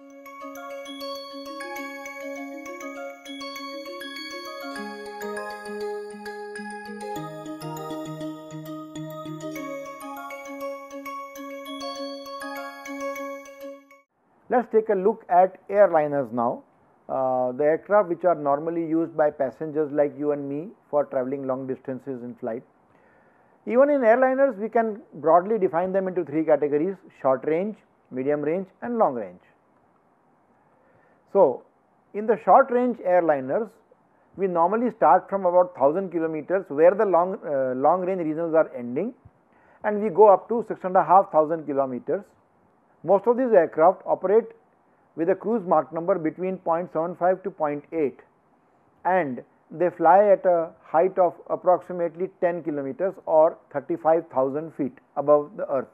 Let us take a look at airliners now. The aircraft which are normally used by passengers like you and me for traveling long distances in flight. Even in airliners, we can broadly define them into three categories: short range, medium range and long range. So, in the short range airliners, we normally start from about 1000 kilometers where the long range regions are ending, and we go up to 6,500 kilometers. Most of these aircraft operate with a cruise Mach number between 0.75 to 0.8, and they fly at a height of approximately 10 kilometers or 35,000 feet above the earth.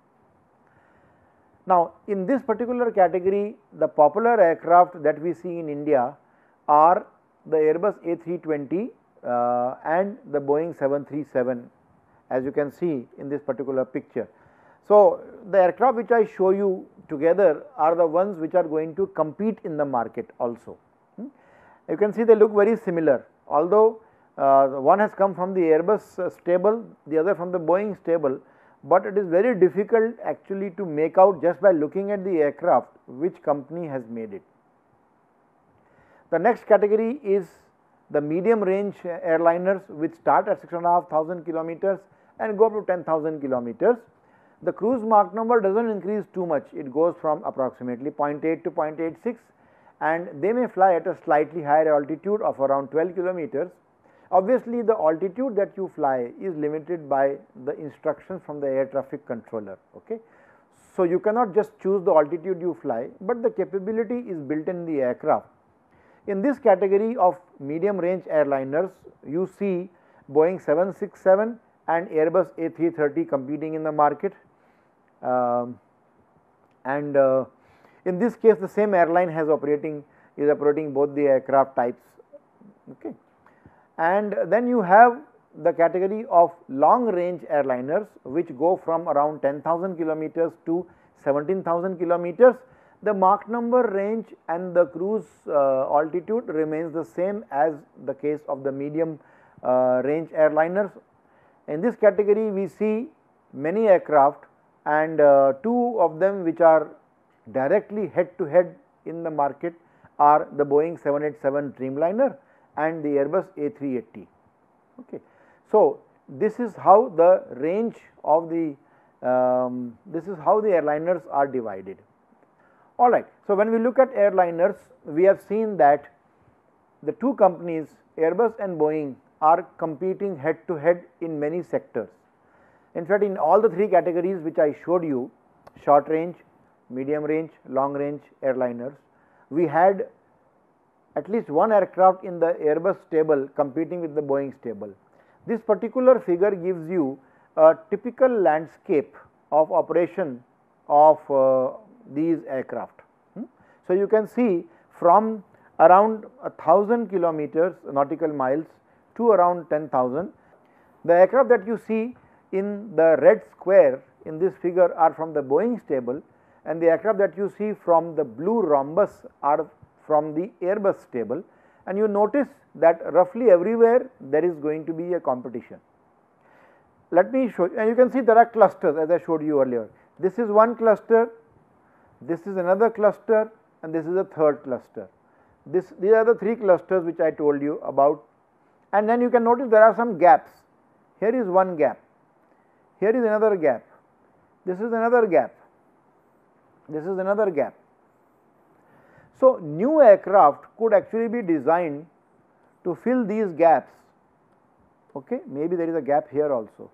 Now, in this particular category, the popular aircraft that we see in India are the Airbus A320 and the Boeing 737, as you can see in this particular picture. So, the aircraft which I show you together are the ones which are going to compete in the market also. You can see they look very similar, although one has come from the Airbus stable, the other from the Boeing stable, but it is very difficult actually to make out just by looking at the aircraft which company has made it. The next category is the medium range airliners, which start at 6,500 kilometers and go up to 10,000 kilometers. The cruise Mach number does not increase too much, it goes from approximately 0.8 to 0.86, and they may fly at a slightly higher altitude of around 12 kilometers. Obviously, the altitude that you fly is limited by the instructions from the air traffic controller. Okay? So, you cannot just choose the altitude you fly, but the capability is built in the aircraft. In this category of medium range airliners, you see Boeing 767 and Airbus A330 competing in the market. In this case, the same airline is operating both the aircraft types. Okay. And then you have the category of long range airliners, which go from around 10,000 kilometers to 17,000 kilometers. The Mach number, range and the cruise altitude remains the same as the case of the medium range airliners. In this category, we see many aircraft, and two of them which are directly head to head in the market are the Boeing 787 Dreamliner and the Airbus A380. Okay. So, this is how the range of the airliners are divided. Alright. So, when we look at airliners, we have seen that the two companies Airbus and Boeing are competing head to head in many sectors. In fact, in all the three categories which I showed you, short range, medium range, long range airliners, we had at least one aircraft in the Airbus stable competing with the Boeing stable. This particular figure gives you a typical landscape of operation of these aircraft. So, you can see from around 1,000 kilometers nautical miles to around 10,000. The aircraft that you see in the red square in this figure are from the Boeing stable, and the aircraft that you see from the blue rhombus are from the Airbus stable, and you notice that roughly everywhere there is going to be a competition. Let me show you, and you can see there are clusters as I showed you earlier. This is one cluster, this is another cluster, and this is a third cluster. These are the three clusters which I told you about, and then you can notice there are some gaps. Here is one gap, here is another gap, this is another gap, this is another gap. So, new aircraft could actually be designed to fill these gaps. Okay, maybe there is a gap here also,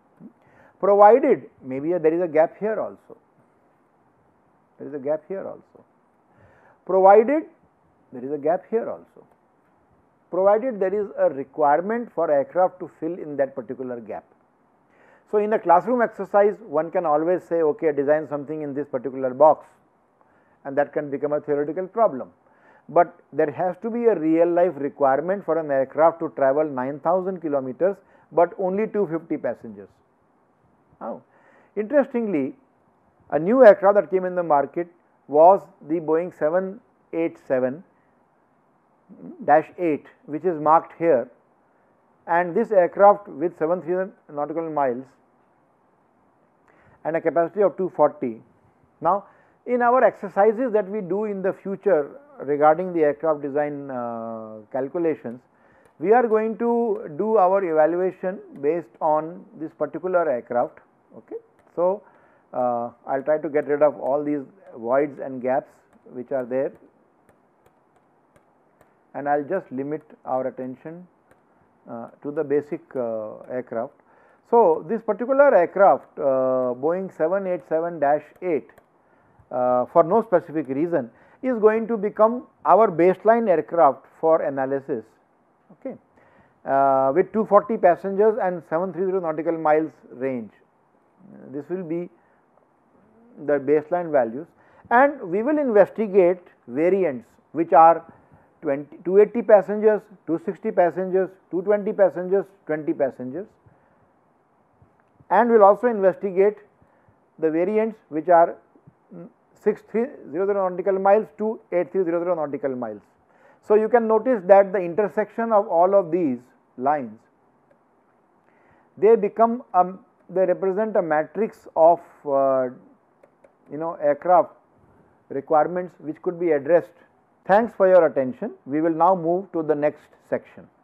provided maybe there is a gap here also, there is a gap here also, provided there is a gap here also, provided there is a requirement for aircraft to fill in that particular gap. So, in a classroom exercise, one can always say, okay, design something in this particular box, and that can become a theoretical problem. But there has to be a real life requirement for an aircraft to travel 9,000 kilometers, but only 250 passengers. Now, interestingly, a new aircraft that came in the market was the Boeing 787-8, which is marked here, and this aircraft with 7,000 nautical miles and a capacity of 240. Now, in our exercises that we do in the future regarding the aircraft design calculations, we are going to do our evaluation based on this particular aircraft. Okay. So, I will try to get rid of all these voids and gaps which are there, and I will just limit our attention to the basic aircraft. So, this particular aircraft Boeing 787-8 for no specific reason is going to become our baseline aircraft for analysis, okay, with 240 passengers and 730 nautical miles range. This will be the baseline values, and we will investigate variants which are 280 passengers, 260 passengers, 220 passengers, 20 passengers, and we will also investigate the variants which are 6300 nautical miles to 8300 nautical miles. So, you can notice that the intersection of all of these lines, they become they represent a matrix of aircraft requirements which could be addressed. Thanks for your attention. We will now move to the next section.